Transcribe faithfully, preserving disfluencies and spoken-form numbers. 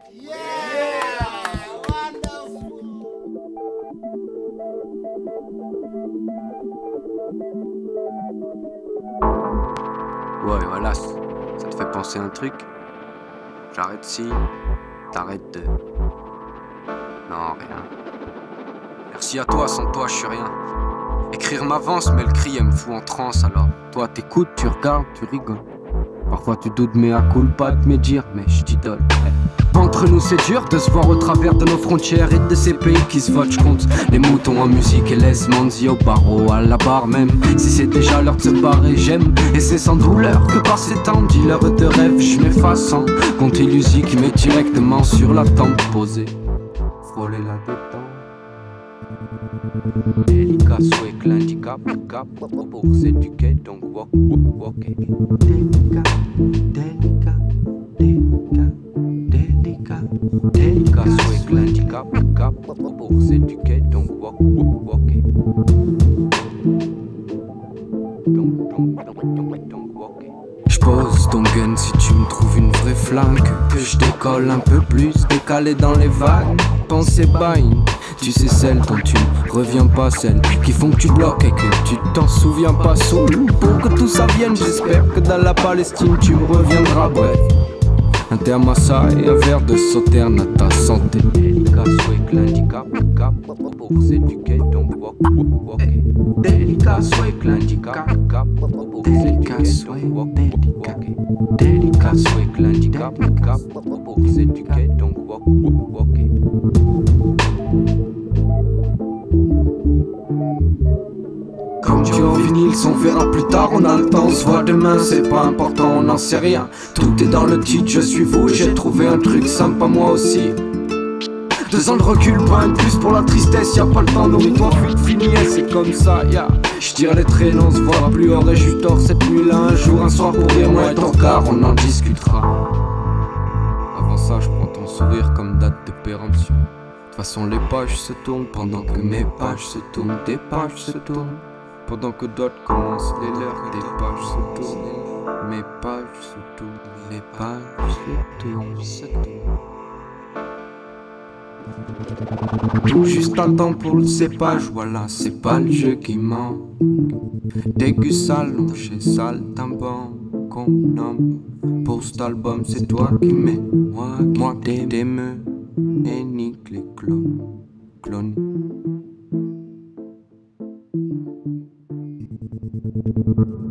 Yeah! Wonderful! Ouais, voilà, ça te fait penser à un truc? J'arrête si, t'arrêtes de... Non, rien. Merci à toi, sans toi je suis rien. Écrire m'avance, mais le cri elle me fout en transe alors. Toi t'écoutes, tu regardes, tu rigoles. Parfois tu doutes, mais à culpa de me dire, mais je t'idole. Entre nous c'est dur de se voir au travers de nos frontières et de ces pays qui se votent, compte les moutons en musique et les manzi au barreau, à la barre même. Si c'est déjà l'heure de se barrer, j'aime. Et c'est sans douleur que par ces temps dealer de rêve, je m'efface en compte illusie qui met directement sur la tempe posée. Frôler la détente. Délicat, souhait que l'handicap, cap, pour s'éduquer, donc walk, walker. Délicat, délicat, délicat, délicat, délicat, souhait que l'handicap, cap, pour s'éduquer, donc walk, walker. Donc, donc, donc, donc, donc, walker. J'pose ton gun si tu me trouves une vraie flamme, que, que je décolle un peu plus, décalé dans les vagues. Pensée bain, tu sais celles dont tu ne reviens pas, celles qui font que tu bloques et que tu t'en souviens pas. Soul, pour que tout ça vienne, j'espère que dans la Palestine tu me reviendras. Bref, un terme à ça et un verre de sauterne à ta santé. Délicat, souhait que l'handicap, cap, pour s'éduquer, donc walk, walker. Délicat, souhait que l'handicap, cap, pour s'éduquer, donc walk, walker. Délicat, souhait que l'handicap, cap, pour s'éduquer, donc walk, walker. Comme tu en vinyle, on verra plus tard, on a le temps, on se voit demain, c'est pas important, on n'en sait rien. Tout est dans le titre, je suis vous, j'ai trouvé un truc sympa moi aussi. Deux ans de recul, pas un de plus pour la tristesse, y'a pas le temps, nourris-toi, fuite, fini, c'est comme ça, ya yeah. J'tire les traînes, on se voit plus, aurais-je eu tort cette nuit-là, un jour, un soir pour dire moi et ton regard, on en discutera. Avant ça, je prends ton sourire comme date de péremption. De toute façon, les pages se tournent pendant que mes pages se tournent, tes pages se tournent. Pendant que d'autres commencent les leurs, tes pages se tournent, mes pages se tournent, les pages se tournent, se tournent. Tout juste un temps pour le cépage, voilà, c'est pas le jeu qui ment. Dégu salon chez Saltimbanque, qu'on nomme. Pour cet album, c'est toi qui mets, moi, moi qui t'aime, et nique les clones, clones. Thank you.